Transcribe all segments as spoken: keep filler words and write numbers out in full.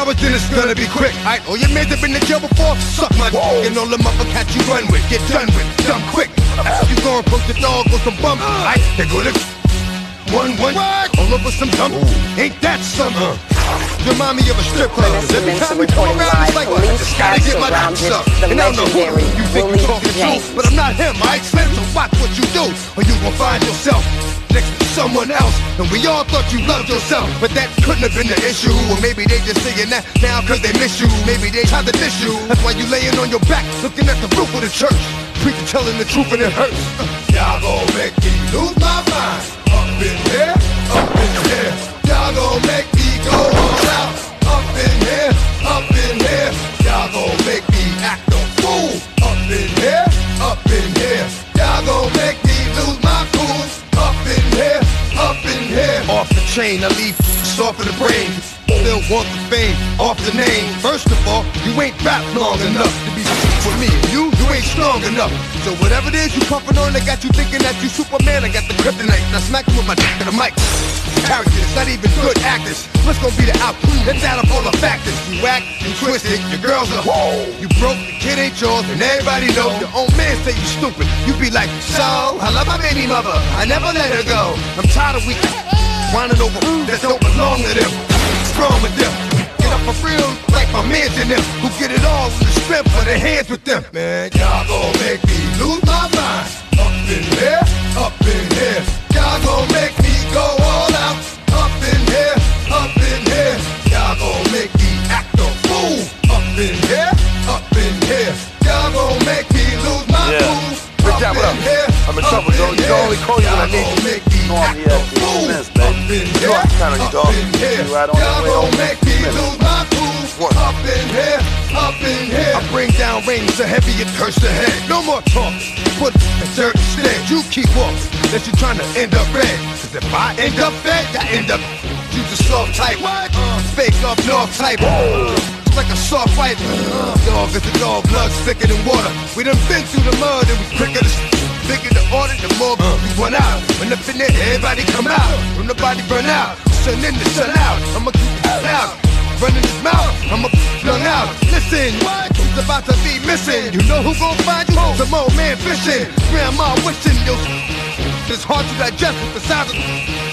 hours, then it's gonna be quick. Alright, all your mans have been in jail before, suck my dick. And all the motherfuckers you run with, get done with, done quick. You gon' approach the dog with some bump. Alright, they go to one, one, all over some dump. Ain't that summer? Remind me of a strip club. Every time we go around, it's like, I just gotta get my dicks up. And I don't know who you think you're talking to, but I'm not him, alright? Slim, so watch what you do, or you gon' find yourself next to someone else. And we all thought you loved yourself, but that couldn't have been the issue. Or maybe they just saying that now cause they miss you. Maybe they tried to diss you. That's why you laying on your back, looking at the roof of the church. Preacher telling the truth and it hurts. Y'all gon' make me lose my mind. Up in here, up in here. Y'all gon' make me go all out. Up in here, up in here. Y'all gon' make me act a fool. Up in here, up in here. Y'all gon' make me lose my cool. Up in here, up in here. Off the chain, I leave soft in the brain. Still want the fame, off the name. First of all, you ain't rap long enough to be with me. You, you ain't strong enough. So whatever it is you puffin' on, they got you thinking that you Superman. I got the kryptonite, and I smack you with my dick to the mic. Characters, not even good actors. What's gonna be the outcome? Let's add up all the factors. You whack, you twisted, your girls are whoa. You broke, the kid ain't yours, and everybody knows. Your own man say you stupid. You be like, so, I love my baby mother, I never let her go. I'm tired of weak whining over that don't belong to them. What's wrong with them? Get up for real, like my mans in them, who get it all with the strength of their hands with them. Man, y'all gon' make me lose my mind. Up in here, up in here. Y'all gon' make me go all out. Up in here, up in here. Y'all gon' make me act a fool. Up in here, up in here. Y'all gon' make me lose my yeah. cool. Up in up? Here, I'm in trouble, dog. You can only call you when I need you. You know I'm here at the expense, baby. You know I can count on you, dog. You right on the way home. Make me lose my cool. Up in here, up in here. I bring down rain so heavy it hurts the head. No more talk. Put the dirt instead. You keep walking. That you trying to end up red. Cause if I end up fed, I end up. You the soft type. What? Uh, fake up north type. Uh, it's like a soft fight. Uh, dog is a dog, blood thicker than water. We done been through the mud and we quicker to bigger the order, the more uh, we run out. When up in there, everybody come out. When the body burn out, sun in the sun out. I'ma keep it out. Running his mouth, I'ma flung out. Listen, what? He's about to be missing. You know who gon' find you? Some old man fishing. Grandma wishing you. It's hard to digest with the sound of.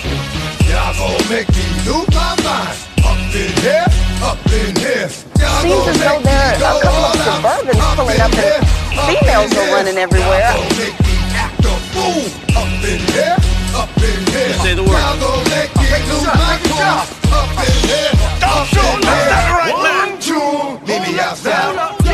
Y'all gon' make me lose my mind. Up in here, up in here. Seems as though there are a couple of Suburbans pulling up and females are running everywhere. Y'all gon' make me act a fool. Up in here, up in here. Say the word. Y'all gon' make me lose my cool. Up in here, up in here. One, two, meet me outside.